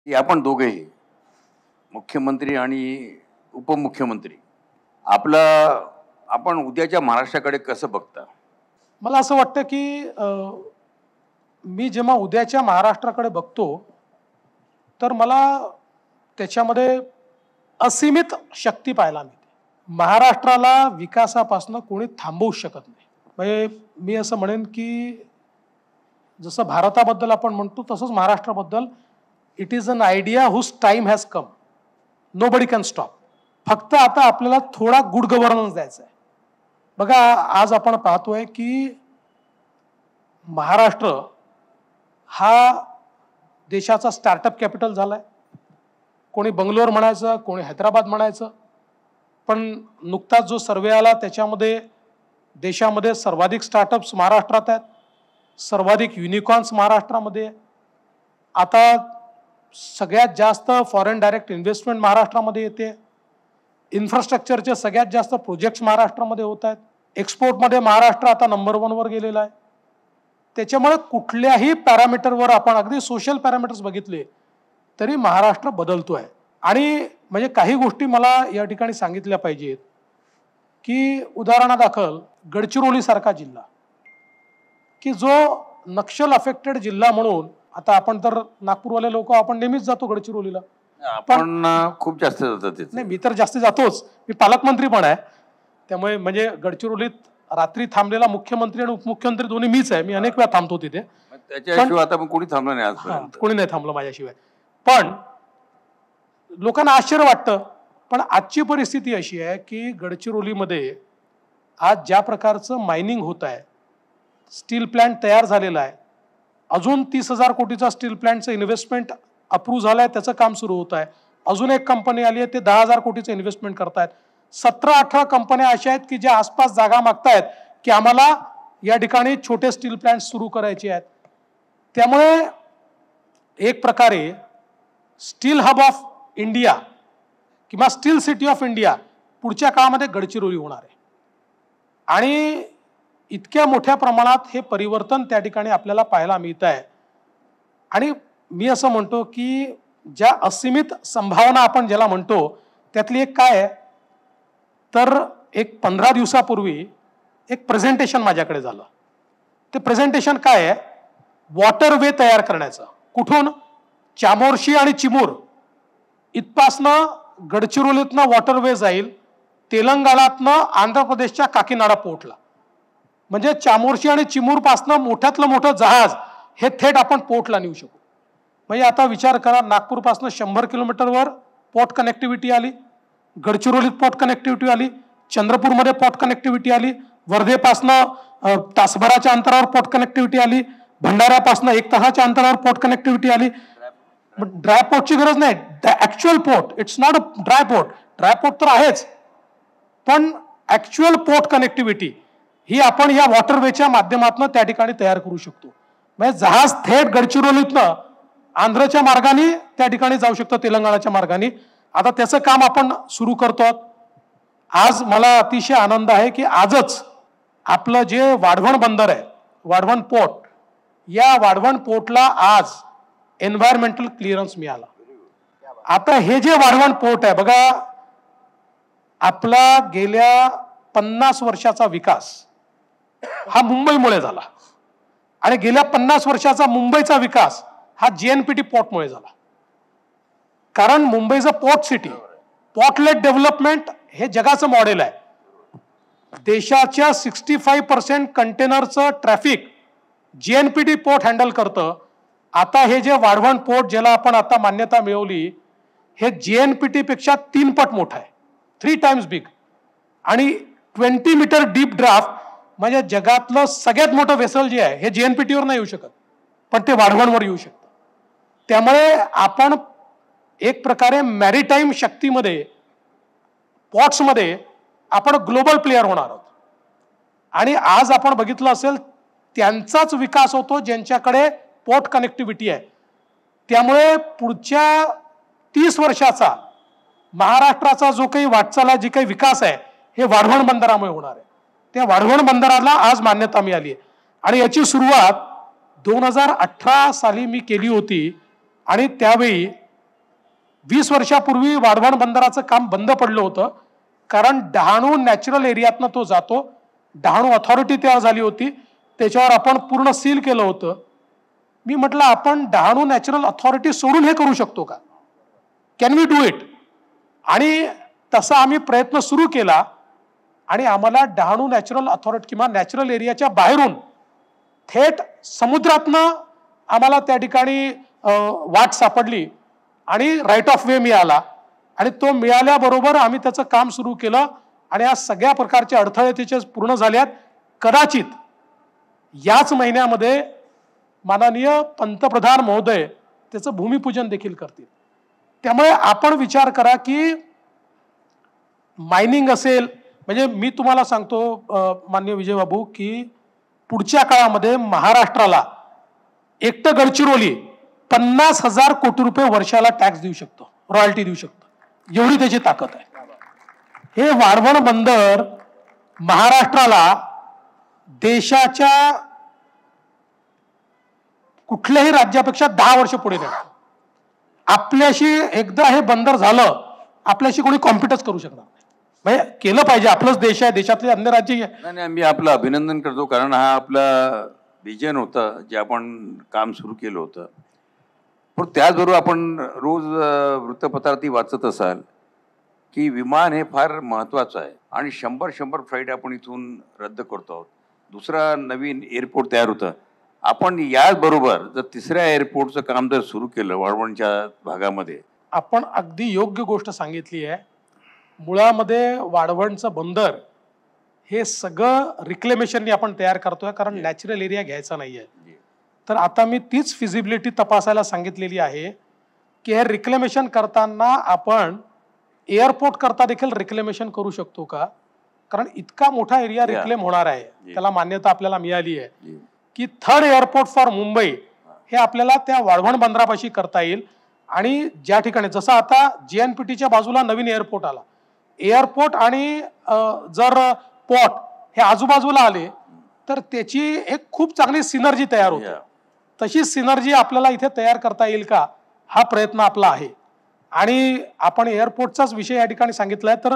की आपण दोघेही मुख्यमंत्री आणि उपमुख्यमंत्री आपण उद्याच्या महाराष्ट्राकडे कसं बघता? मला असं वाटतं की मी जेव्हा उद्याच्या महाराष्ट्राकडे बघतो तर मला त्याच्यामध्ये असीमित शक्ती पाहायला मिळते. महाराष्ट्राला विकासापासून कोणी थांबवू शकत नाही. म्हणजे मी असं म्हणेन की जसं भारताबद्दल आपण म्हणतो तसंच महाराष्ट्राबद्दल it is an idea whose time has come. Nobody can stop. फक्त आता आपल्याला थोडा गुड गव्हर्नन्स द्यायचा आहे. बघा, आज आपण पाहतोय की महाराष्ट्र हा देशाचा स्टार्टअप कॅपिटल झालाय. कोणी बंगलोर म्हणायचं, कोणी हैदराबाद म्हणायचं, पण नुकताच जो सर्वे आला त्याच्यामध्ये देशामध्ये सर्वाधिक स्टार्टअप्स महाराष्ट्रात आहेत, सर्वाधिक युनिकॉर्न्स महाराष्ट्रामध्ये. आता सगळ्यात जास्त फॉरेन डायरेक्ट इन्व्हेस्टमेंट महाराष्ट्रामध्ये येते. इन्फ्रास्ट्रक्चरचे सगळ्यात जास्त प्रोजेक्ट्स महाराष्ट्रामध्ये होत आहेत. एक्सपोर्टमध्ये महाराष्ट्र आता नंबर 1 वर गेलेला आहे. त्याच्यामुळे कुठल्याही पॅरामीटरवर आपण अगदी सोशल पॅरामीटर्स बघितले तरी महाराष्ट्र बदलतोय. आणि म्हणजे काही गोष्टी मला या ठिकाणी सांगितल्या पाहिजेत की उदाहरणादाखल गडचिरोली सारखा जिल्हा की जो नक्षल अफेक्टेड जिल्हा म्हणून, आता आपण तर नागपूरवाले लोक आपण नेहमीच जातो गडचिरोलीला. आपण खूप जास्त जातात तिथे. नाही, मी तर जास्त जातोच. मी पालकमंत्री पण आहे. त्यामुळे म्हणजे गडचिरोलीत रात्री थांबलेला मुख्यमंत्री आणि उपमुख्यमंत्री दोन्ही मीच आहे. मी अनेक वेळा थांबतो तिथे. त्याच्याशिवाय आता कोणी थांबलं नाही आजपर्यंत. कोणी नाही थांबलं माझ्याशिवाय. पण लोकांना आश्चर्य वाटतं. पण आजची परिस्थिती अशी आहे की गडचिरोलीमध्ये आज ज्या प्रकारचं मायनिंग होत आहे, स्टील प्लॅन्ट तयार झालेला आहे, अजून 30,000 कोटीचा स्टील प्लॅन्टचं इन्व्हेस्टमेंट अप्रूव्ह झालं आहे, त्याचं काम सुरू होत आहे. अजून एक कंपनी आली आहे, ते 10,000 कोटीचं इन्व्हेस्टमेंट करतायत. 17-18 कंपन्या अशा आहेत की ज्या आसपास जागा मागतायत की आम्हाला या ठिकाणी छोटे स्टील प्लॅन्ट सुरू करायचे आहेत. त्यामुळे एक प्रकारे स्टील हब ऑफ इंडिया किंवा स्टील सिटी ऑफ इंडिया पुढच्या काळामध्ये गडचिरोली होणार आहे. आणि इतक्या मोठ्या प्रमाणात हे परिवर्तन त्या ठिकाणी आपल्याला पाहायला मिळत आहे. आणि मी असं म्हणतो की ज्या असीमित संभावना आपण ज्याला म्हणतो त्यातली एक काय आहे, तर एक 15 दिवसापूर्वी एक प्रेझेंटेशन माझ्याकडे झालं. ते प्रेझेंटेशन काय आहे, वॉटरवे तयार करण्याचं. कुठून? चामोर्शी आणि चिमूर इथपासनं गडचिरोलीतनं वॉटरवे जाईल तेलंगणातनं आंध्र प्रदेशच्या काकीनाडा पोर्टला. म्हणजे चामोर्शी आणि चिमूरपासनं मोठ्यातलं मोठं जहाज हे थेट आपण पोर्टला नेऊ शकू. म्हणजे आता विचार करा, नागपूरपासनं 100 किलोमीटरवर पोर्ट कनेक्टिव्हिटी आली, गडचिरोलीत पोर्ट कनेक्टिव्हिटी आली, चंद्रपूरमध्ये पोर्ट कनेक्टिव्हिटी आली, वर्धेपासनं तासभराच्या अंतरावर पोर्ट कनेक्टिव्हिटी आली, भंडाऱ्यापासनं 1 तासाच्या अंतरावर पोर्ट कनेक्टिव्हिटी आली. ड्राय पोर्टची गरज नाही, actual port. It's not a dry port. Dry port तर आहेच, पण ऍक्च्युअल पोर्ट कनेक्टिव्हिटी ही आपण या वॉटरवेच्या माध्यमातून त्या ठिकाणी तयार करू शकतो. म्हणजे जहाज थेट गडचिरोलीतनं आंध्रच्या मार्गाने त्या ठिकाणी जाऊ शकतो, तेलंगणाच्या मार्गाने. आता त्याचं काम आपण सुरू करतो. आज मला अतिशय आनंद आहे की आजच आपलं जे वाढवण बंदर आहे, वाढवण पोर्ट, या वाढवण पोर्टला आज एन्व्हायरमेंटल क्लिअरन्स मिळाला. आता हे जे वाढवण पोर्ट आहे बघा, आपला गेल्या 50 वर्षाचा विकास हा मुंबईमुळे झाला. आणि गेल्या 50 वर्षाचा मुंबईचा विकास हा JNPT पोर्टमुळे झाला. कारण मुंबईचं पोर्ट सिटी, पोर्टलेट डेव्हलपमेंट हे जगाचं मॉडेल आहे. देशाच्या 65% कंटेनरचं ट्रॅफिक JNPT पोर्ट हँडल करतं. आता हे जे वाढवण पोर्ट ज्याला आपण आता मान्यता मिळवली, हे JNPT पेक्षा 3 पट मोठं आहे, 3 टाइम्स बिग. आणि 20 मीटर डीप ड्राफ्ट म्हणजे जगातलं सगळ्यात मोठं वेसल जे आहे हे JNPT वर नाही येऊ शकत, पण ते वाढवणवर येऊ शकतं. त्यामुळे आपण एक प्रकारे मॅरीटाईम शक्तीमध्ये, पोर्ट्समध्ये आपण ग्लोबल प्लेअर होणार आहोत. आणि आज आपण बघितलं असेल त्यांचाच विकास होतो ज्यांच्याकडे पोर्ट कनेक्टिव्हिटी आहे. त्यामुळे पुढच्या 30 वर्षाचा महाराष्ट्राचा जो काही वाटचाल, जी काही विकास आहे, हे वाढवण बंदरामुळे होणार आहे. त्या वाढवण बंदराला आज मान्यता मिळाली आहे. आणि याची सुरुवात 2018 साली मी केली होती. आणि त्यावेळी 20 वर्षापूर्वी वाढवण बंदराचं काम बंद पडलं होतं, कारण डहाणू नॅचरल एरियातनं तो जातो. डहाणू अथॉरिटी तयार झाली होती, त्याच्यावर आपण पूर्ण सील केलं होतं. मी म्हटलं आपण डहाणू नॅचरल अथॉरिटी सोडून हे करू शकतो का? Can we do it? आणि तसा आम्ही प्रयत्न सुरू केला आणि आम्हाला डहाणू नॅचरल अथॉरिटी किंवा नॅचरल एरियाच्या बाहेरून थेट समुद्रातनं आम्हाला त्या ठिकाणी वाट सापडली आणि राईट ऑफ वे मिळाला. आणि तो मिळाल्याबरोबर आम्ही त्याचं काम सुरू केलं आणि आज सगळ्या प्रकारचे अडथळे त्याचे पूर्ण झाल्यात. कदाचित याच महिन्यामध्ये माननीय पंतप्रधान महोदय त्याचं भूमिपूजन देखील करतील. त्यामुळे आपण विचार करा की मायनिंग असेल, म्हणजे मी तुम्हाला सांगतो माननीय विजय बाबू की पुढच्या काळामध्ये महाराष्ट्राला एकटं गडचिरोली 50,000 कोटी रुपये वर्षाला टॅक्स देऊ शकतो, रॉयल्टी देऊ शकतो, एवढी त्याची ताकद आहे. हे वाढवण बंदर महाराष्ट्राला देशाच्या कुठल्याही राज्यापेक्षा 10 वर्ष पुढे नेतं. आपल्याशी एकदा हे बंदर झालं, आपल्याशी कोणी कॉम्पिटच करू शकणार नाही. म्हणजे केलं पाहिजे, आपलंच देश आहे, देशातले अन्य राज्य आहे. नाही, मी आपलं अभिनंदन करतो, कारण हा आपला विजन होता जे आपण काम सुरू केलं होतं. पण त्याचबरोबर आपण रोज वृत्तपत्रातही वाचत असाल की विमान हे फार महत्त्वाचं आहे आणि 100 फ्लाईट आपण इथून रद्द करतो आहोत. दुसरा नवीन एअरपोर्ट तयार होतं. आपण याचबरोबर जर तिसऱ्या एअरपोर्टचं काम जर सुरू केलं वाढवणच्या भागामध्ये. आपण अगदी योग्य गोष्ट सांगितली आहे. मुळामध्ये वाढवणचं बंदर हे सगळं रिक्लेमेशननी आपण तयार करतोय, कारण नॅचरल एरिया घ्यायचा नाहीये. तर आता मी तीच फिजिबिलिटी तपासायला सांगितलेली आहे की हे रिक्लेमेशन करताना आपण एअरपोर्ट करता देखील रिक्लेमेशन करू शकतो का, कारण इतका मोठा एरिया रिक्लेम होणार आहे, त्याला मान्यता आपल्याला मिळाली आहे की 3rd एअरपोर्ट फॉर मुंबई हे आपल्याला त्या वाढवण बंदरापाशी करता येईल. आणि ज्या ठिकाणी जसं आता JNPTच्या बाजूला नवीन एअरपोर्ट आला, एअरपोर्ट आणि जर पोर्ट हे आजूबाजूला आले तर त्याची एक खूप चांगली सिनर्जी तयार होते. तशी सिनर्जी आपल्याला इथे तयार करता येईल का, हा प्रयत्न आपला आहे. आणि आपण एअरपोर्टचाच विषय या ठिकाणी सांगितलाय, तर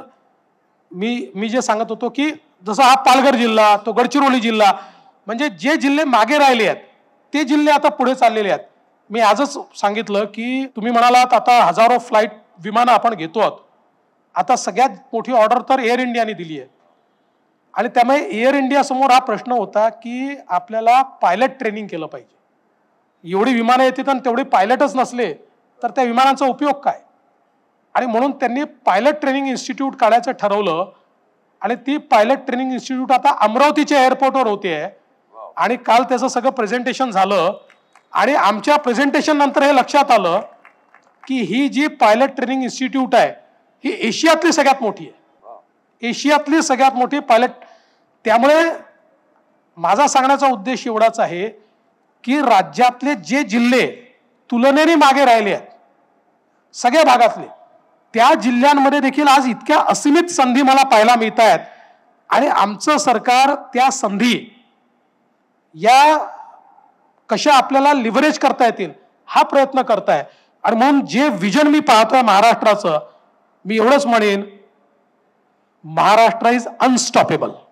मी जे सांगत होतो की जसं हा पालघर जिल्हा, तो गडचिरोली जिल्हा, म्हणजे जे जिल्हे मागे राहिले आहेत ते जिल्हे आता पुढे चाललेले आहेत. मी आजच सांगितलं की तुम्ही म्हणालात आता हजारो फ्लाईट विमानं आपण घेतो आहोत. आता सगळ्यात मोठी ऑर्डर तर एअर इंडियाने दिली आहे. आणि त्यामुळे एअर इंडिया समोर हा प्रश्न होता की आपल्याला पायलट ट्रेनिंग केलं पाहिजे. एवढी विमानं येतात आणि तेवढे पायलटच नसले तर त्या विमानांचा उपयोग काय. आणि म्हणून त्यांनी पायलट ट्रेनिंग इन्स्टिट्यूट काढायचं ठरवलं आणि ती पायलट ट्रेनिंग इन्स्टिट्यूट आता अमरावतीच्या एअरपोर्टवर होते. आणि काल त्याचं सगळं प्रेझेंटेशन झालं आणि आमच्या प्रेझेंटेशन नंतर हे लक्षात आलं की ही जी पायलट ट्रेनिंग इन्स्टिट्यूट आहे ही एशियातली सगळ्यात मोठी आहे, एशियातली सगळ्यात मोठी पायलट. त्यामुळे माझा सांगण्याचा उद्देश एवढाच आहे की राज्यातले जे जिल्हे तुलनेने मागे राहिले आहेत सगळ्या भागातले, त्या जिल्ह्यांमध्ये देखील आज इतक्या असीमित संधी मला पाहायला मिळत आहेत. आणि आमचं सरकार त्या संधी या कशा आपल्याला लिव्हरेज करता येतील हा प्रयत्न करताय. आणि म्हणून जे विजन मी पाहतोय महाराष्ट्राचं, मी एवढंच म्हणेन, महाराष्ट्र इज अनस्टॉपेबल.